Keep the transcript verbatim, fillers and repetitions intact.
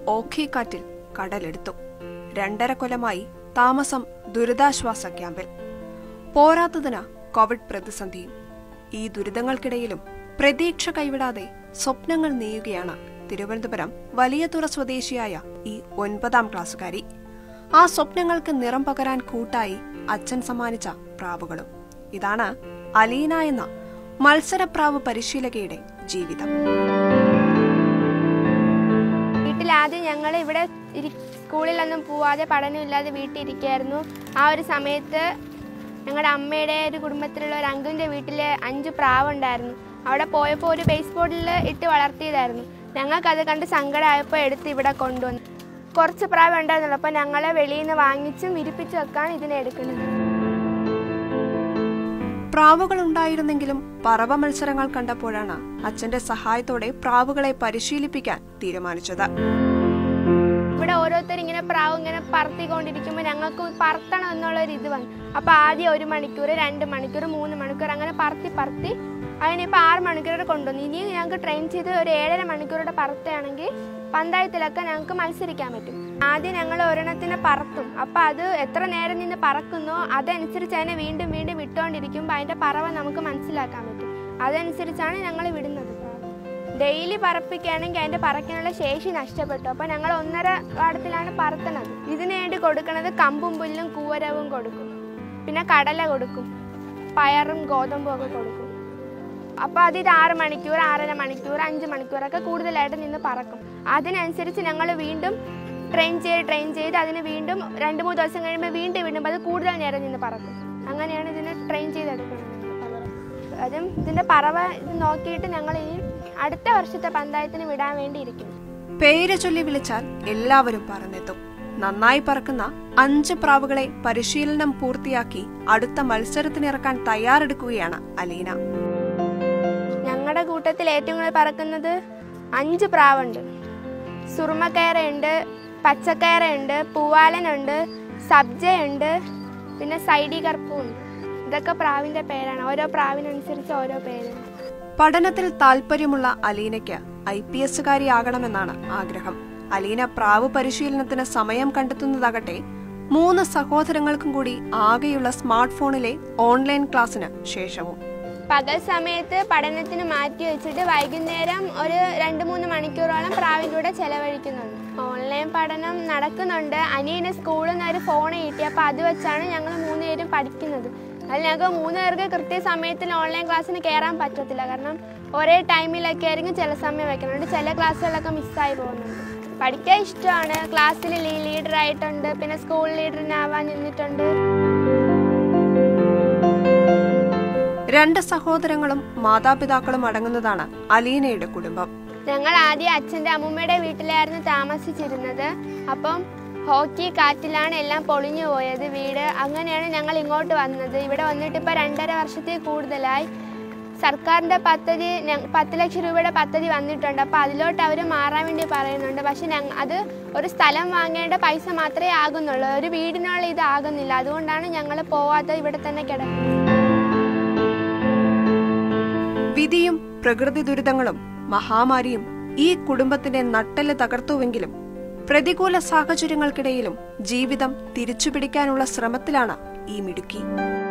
ഓഖി കാറ്റിൽ കടലെടുത്തു. രണ്ടര കൊല്ലമായി താമസം ദുരിതാശ്വാസ ക്യാമ്പിൽ. പോരാത്തതിന് കോവിഡ് പ്രതിസന്ധിയും. ഈ ദുരിതങ്ങൾക്കിടയിലും പ്രതീക്ഷ കൈവിടാതെ സ്വപ്നങ്ങൾ നെയ്യുകയാണ് തിരുവനന്തപുരം വലിയതുറ സ്വദേശിയായ ഈ ഒൻപതാം ക്ലാസ്സുകാരി. ആ സ്വപ്നങ്ങൾക്ക് നിറം പകരാൻ കൂട്ടായി അച്ഛൻ സമ്മാനിച്ച പ്രാവുകളും. ഇതാണ് അലീന എന്ന മത്സരപ്രാവ് പരിശീലകയുടെ ജീവിതം. വീട്ടിലാദ്യം ഞങ്ങൾ ഇവിടെ സ്കൂളിലൊന്നും പോവാതെ പഠനമില്ലാതെ വീട്ടിലിരിക്കുകയായിരുന്നു. ആ ഒരു സമയത്ത് ഞങ്ങളുടെ അമ്മയുടെ ഒരു കുടുംബത്തിലുള്ള ഒരു അങ്കിളിൻ്റെ വീട്ടിൽ അഞ്ച് പ്രാവുണ്ടായിരുന്നു. അവിടെ പോയപ്പോൾ ഒരു ബേസ് ബോർഡിൽ ഇട്ട് വളർത്തിയതായിരുന്നു. ഞങ്ങൾക്കത് കണ്ട് സങ്കടമായപ്പോൾ എടുത്ത് ഇവിടെ കൊണ്ടുവന്നു. കുറച്ച് പ്രാവ് ഉണ്ടായിരുന്നുള്ളൂ. അപ്പോൾ ഞങ്ങളെ വെളിയിൽ നിന്ന് വാങ്ങിച്ചും വിരിപ്പിച്ചും വെക്കാൻ ഇതിനെ എടുക്കുന്നത്. പ്രാവുകൾ ഉണ്ടായിരുന്നെങ്കിലും പറവ മത്സരങ്ങൾ കണ്ടപ്പോഴാണ് അച്ഛന്റെ സഹായത്തോടെ പ്രാവുകളെ പരിശീലിപ്പിക്കാൻ തീരുമാനിച്ചത്. ഇവിടെ ഓരോരുത്തർ ഇങ്ങനെ പ്രാവ് ഇങ്ങനെ പറത്തിക്കൊണ്ടിരിക്കുമ്പോൾ ഞങ്ങൾക്ക് പറത്തണം എന്നുള്ളൊരു ഇത് വന്നു. അപ്പോൾ ആദ്യം ഒരു മണിക്കൂർ, രണ്ട് മണിക്കൂർ, മൂന്ന് മണിക്കൂർ അങ്ങനെ പറത്തി പറത്തി അതിനിപ്പോൾ ആറ് മണിക്കൂറോടെ കൊണ്ടുവന്നു. ഇനിയും ഞങ്ങൾക്ക് ട്രെയിൻ ചെയ്ത് ഒരു ഏഴര മണിക്കൂറോടെ പറത്തുകയാണെങ്കിൽ പഞ്ചായത്തിലൊക്കെ ഞങ്ങൾക്ക് മത്സരിക്കാൻ പറ്റും. ആദ്യം ഞങ്ങൾ ഒരെണ്ണത്തിനെ പറത്തും. അപ്പോൾ അത് എത്ര നേരം നിന്ന് പറക്കുന്നോ അതനുസരിച്ച് അതിനെ വീണ്ടും വീണ്ടും വിട്ടുകൊണ്ടിരിക്കുമ്പോൾ അതിൻ്റെ പറവ നമുക്ക് മനസ്സിലാക്കാൻ പറ്റും. അതനുസരിച്ചാണ് ഞങ്ങൾ വിടുന്നത്. ഡെയിലി പറപ്പിക്കുകയാണെങ്കിൽ അതിൻ്റെ പറക്കാനുള്ള ശേഷി നഷ്ടപ്പെട്ടു. അപ്പോൾ ഞങ്ങൾ ഒന്നര പാടത്തിലാണ് പറത്തുന്നത്. ഇതിനു വേണ്ടി കൊടുക്കുന്നത് കമ്പും പുല്ലും കൂവരവും കൊടുക്കും, പിന്നെ കടല കൊടുക്കും, പയറും ഗോതമ്പും ഒക്കെ കൊടുക്കും. അപ്പോൾ അത് ഇത് ആറ് മണിക്കൂർ, ആറര മണിക്കൂർ, അഞ്ച് മണിക്കൂറൊക്കെ കൂടുതലായിട്ട് നിന്ന് പറക്കും. അതിനനുസരിച്ച് ഞങ്ങൾ വീണ്ടും ട്രെയിൻ ചെയ്ത് ട്രെയിൻ ചെയ്ത് അതിന് വീണ്ടും രണ്ട് മൂന്ന് ദിവസം കഴിയുമ്പോൾ വീണ്ടും വീണ്ടും അത് കൂടുതൽ നേരം നിന്ന് പറക്കും. അങ്ങനെയാണ് ഇതിനെ ട്രെയിൻ ചെയ്തെടുക്കുന്നത്. അതും ഇതിൻ്റെ പറവ ഇത് നോക്കിയിട്ട് ഞങ്ങൾ ഇനി അടുത്ത വർഷത്തെ പഞ്ചായത്തിന് വിടാൻ വേണ്ടിയിരിക്കുന്നു. പേര് ചൊല്ലി വിളിച്ചാൽ എല്ലാവരും പറന്നെത്തും. നന്നായി പറക്കുന്ന അഞ്ച് പ്രാവുകളെ പരിശീലനം പൂർത്തിയാക്കി അടുത്ത മത്സരത്തിനിറക്കാൻ തയ്യാറെടുക്കുകയാണ് അലീന. ഞങ്ങളുടെ കൂട്ടത്തിൽ ഏറ്റവും കൂടുതൽ പറക്കുന്നത് അഞ്ച് പ്രാവുണ്ട്. സുറുമക്കയറുണ്ട്, പച്ചക്കയറുണ്ട്, പൂവാലനുണ്ട്, സബ്ജയുണ്ട്, പിന്നെ സൈഡി കർപ്പുണ്ട്. ഇതൊക്കെ പ്രാവിന്റെ പേരാണ്. ഓരോ പ്രാവിനനുസരിച്ച് ഓരോ പേരാണ്. പഠനത്തിൽ താല്പര്യമുള്ള അലീനയ്ക്ക് ഐ പി എസുകാരിയാകണമെന്നാണ് ആഗ്രഹം. അലീന പ്രാവ് പരിശീലനത്തിന് സമയം കണ്ടെത്തുന്നതാകട്ടെ മൂന്ന് സഹോദരങ്ങൾക്കും കൂടി ആകെയുള്ള സ്മാർട്ട് ഫോണിലെ ഓൺലൈൻ ക്ലാസ്സിന് ശേഷവും. പകൽ സമയത്ത് പഠനത്തിന് മാറ്റി വെച്ചിട്ട് വൈകുന്നേരം ഒരു രണ്ട് മൂന്ന് മണിക്കൂറോളം പ്രാവിലൂടെ ചെലവഴിക്കുന്നുണ്ട്. ഓൺലൈൻ പഠനം നടക്കുന്നുണ്ട്. അനിയന് സ്കൂളിൽ നിന്ന് ഒരു ഫോൺ കിട്ടി. അപ്പോൾ അത് വെച്ചാണ് ഞങ്ങൾ മൂന്ന് പേരും പഠിക്കുന്നത്. അതിൽ ഞങ്ങൾക്ക് മൂന്ന് പേർക്ക് കൃത്യസമയത്തിന് ഓൺലൈൻ ക്ലാസ്സിന് കയറാൻ പറ്റത്തില്ല. കാരണം ഒരേ ടൈമിലൊക്കെ ആയിരിക്കും ചില സമയം വെക്കുന്നുണ്ട്. ചില ക്ലാസ്സുകളൊക്കെ മിസ്സായി പോകുന്നുണ്ട്. പഠിക്കാൻ ഇഷ്ടമാണ്. ക്ലാസ്സിൽ ലീഡറായിട്ടുണ്ട്, പിന്നെ സ്കൂൾ ലീഡറിനാവാൻ നിന്നിട്ടുണ്ട്. രണ്ട് സഹോദരങ്ങളും മാതാപിതാക്കളും അടങ്ങുന്നതാണ് അലീനയുടെ കുടുംബം. ഞങ്ങൾ ആദ്യം അച്ഛൻ്റെ അമ്മൂമ്മയുടെ വീട്ടിലായിരുന്നു താമസിച്ചിരുന്നത്. അപ്പം ഹോക്കി കാറ്റിലാണ് എല്ലാം പൊളിഞ്ഞു പോയത് വീട്. അങ്ങനെയാണ് ഞങ്ങൾ ഇങ്ങോട്ട് വന്നത്. ഇവിടെ വന്നിട്ട് ഇപ്പോൾ രണ്ടര വർഷത്തിൽ കൂടുതലായി. സർക്കാരിൻ്റെ പദ്ധതി പത്ത് ലക്ഷം രൂപയുടെ പദ്ധതി വന്നിട്ടുണ്ട്. അപ്പോൾ അതിലോട്ട് അവർ മാറാൻ വേണ്ടി പറയുന്നുണ്ട്. പക്ഷെ ഞങ്ങൾ അത് ഒരു സ്ഥലം വാങ്ങേണ്ട പൈസ മാത്രമേ ആകുന്നുള്ളൂ. ഒരു വീടിനുള്ള ഇത് ആകുന്നില്ല. അതുകൊണ്ടാണ് ഞങ്ങൾ പോവാതെ ഇവിടെ തന്നെ കിടക്കുന്നത്. വിധിയും പ്രകൃതി ദുരിതങ്ങളും മഹാമാരിയും ഈ കുടുംബത്തിന്റെ നട്ടെല്ല് തകർത്തുവെങ്കിലും പ്രതികൂല സാഹചര്യങ്ങൾക്കിടയിലും ജീവിതം തിരിച്ചുപിടിക്കാനുള്ള ശ്രമത്തിലാണ് ഈ മിടുക്കി.